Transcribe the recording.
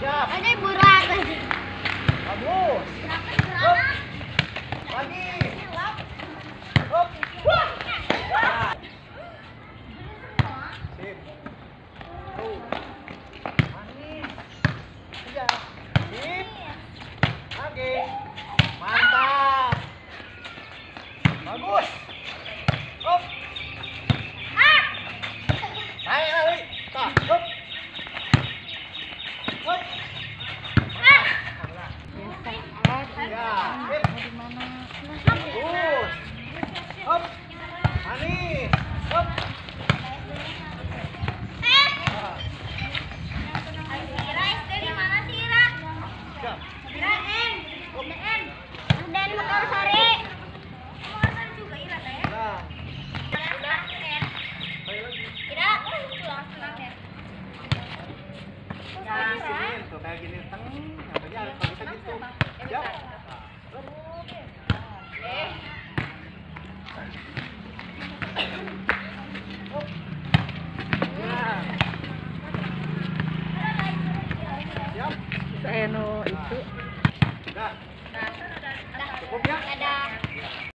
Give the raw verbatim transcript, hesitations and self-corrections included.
Siap. Ada burak. Bagus. Hop. Lagi. Hop. Wah. Sip. Tuh. Manis. Iya. Sip. Lagi. Mantap. Bagus. Hop. Naik lagi. Tah. Hop. Hop. Ya. Bagus. Hop. Manis. Hop. Siap. Dan motor sore. Nah. Nah, sini tuh kayak gini teng, namanya harus bisa gitu. Siap. Hop. Nah. Siap. Eno itu. Dah. Cukup ya? Ada.